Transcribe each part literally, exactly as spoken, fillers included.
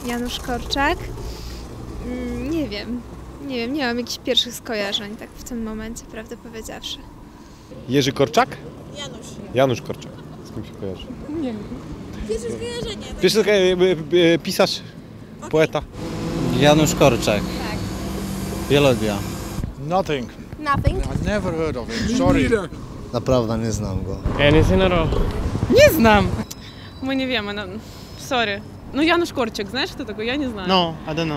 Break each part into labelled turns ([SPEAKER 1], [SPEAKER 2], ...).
[SPEAKER 1] Janusz Korczak? Mm, nie wiem. Nie wiem, nie mam jakichś pierwszych skojarzeń tak w tym momencie, prawdę powiedziawszy.
[SPEAKER 2] Jerzy Korczak?
[SPEAKER 3] Janusz.
[SPEAKER 2] Janusz Korczak. Z kim się kojarzy?
[SPEAKER 3] Nie wiem. Pierwsze skojarzenie. Tak?
[SPEAKER 2] Pierwszy e, pisarz, okay. Poeta.
[SPEAKER 4] Janusz Korczak. Tak. Wielodia.
[SPEAKER 5] Nothing.
[SPEAKER 3] Nothing.
[SPEAKER 5] I never heard of him. Sorry.
[SPEAKER 4] Naprawdę nie znam go.
[SPEAKER 6] Anything at all.
[SPEAKER 7] Nie znam. My nie wiemy, no, sorry. No Janusz Korczak, znasz kto tego? Ja nie znam.
[SPEAKER 6] No, I don't know.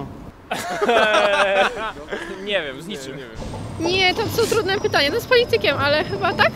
[SPEAKER 6] Nie wiem, z niczym. Nie, nie,
[SPEAKER 8] nie, to są trudne pytania. No z politykiem, ale chyba tak?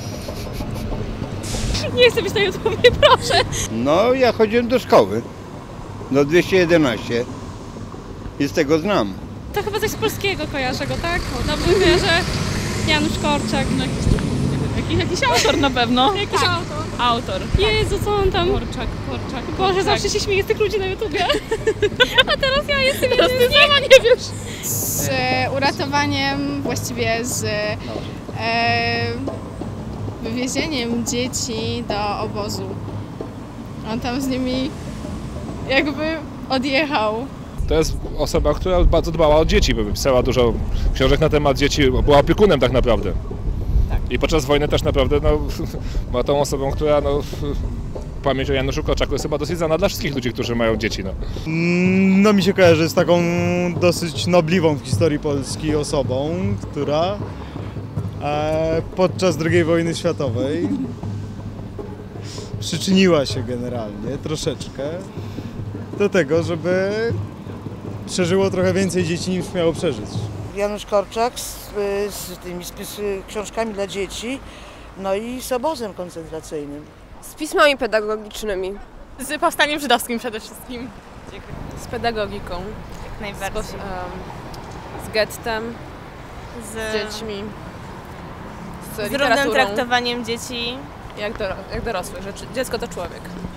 [SPEAKER 8] Nie chcę być na YouTubie, proszę.
[SPEAKER 9] No, ja chodziłem do szkoły. Do dwieście jedenaście. I z tego znam.
[SPEAKER 8] To chyba coś z polskiego kojarzę go, tak? Dobrze kojarzę. Janusz Korczak. No,
[SPEAKER 7] jakiś, jakiś autor na pewno.
[SPEAKER 8] Jakiś
[SPEAKER 7] tak.
[SPEAKER 8] autor.
[SPEAKER 7] Autor.
[SPEAKER 8] Jezu, co on tam?
[SPEAKER 7] Korczak, Korczak.
[SPEAKER 8] Boże,
[SPEAKER 7] Korczak.
[SPEAKER 8] zawsze się śmieję z tych ludzi na YouTubie. A teraz ja jestem teraz ty sama nie wiesz.
[SPEAKER 10] Z uratowaniem, właściwie z e, wywiezieniem dzieci do obozu. On tam z nimi jakby odjechał.
[SPEAKER 11] To jest osoba, która bardzo dbała o dzieci, bo pisała dużo książek na temat dzieci, była opiekunem tak naprawdę. I podczas wojny też naprawdę no, była tą osobą, która no, pamięć o Januszu Korczaku jest chyba dosyć znana dla wszystkich ludzi, którzy mają dzieci. No,
[SPEAKER 5] No mi się kojarzy z taką dosyć nobliwą w historii Polski osobą, która e, podczas drugiej wojny światowej przyczyniła się generalnie troszeczkę do tego, żeby przeżyło trochę więcej dzieci niż miało przeżyć.
[SPEAKER 12] Janusz Korczak z, z tymi z książkami dla dzieci, no i z obozem koncentracyjnym.
[SPEAKER 13] Z pismami pedagogicznymi.
[SPEAKER 7] Z powstaniem żydowskim przede wszystkim.
[SPEAKER 13] Z pedagogiką.
[SPEAKER 7] Jak najbardziej.
[SPEAKER 13] Z, um, z gettem, z, z dziećmi, z,
[SPEAKER 7] z równym traktowaniem dzieci.
[SPEAKER 13] Jak, doro jak dorosłych, że dziecko to człowiek.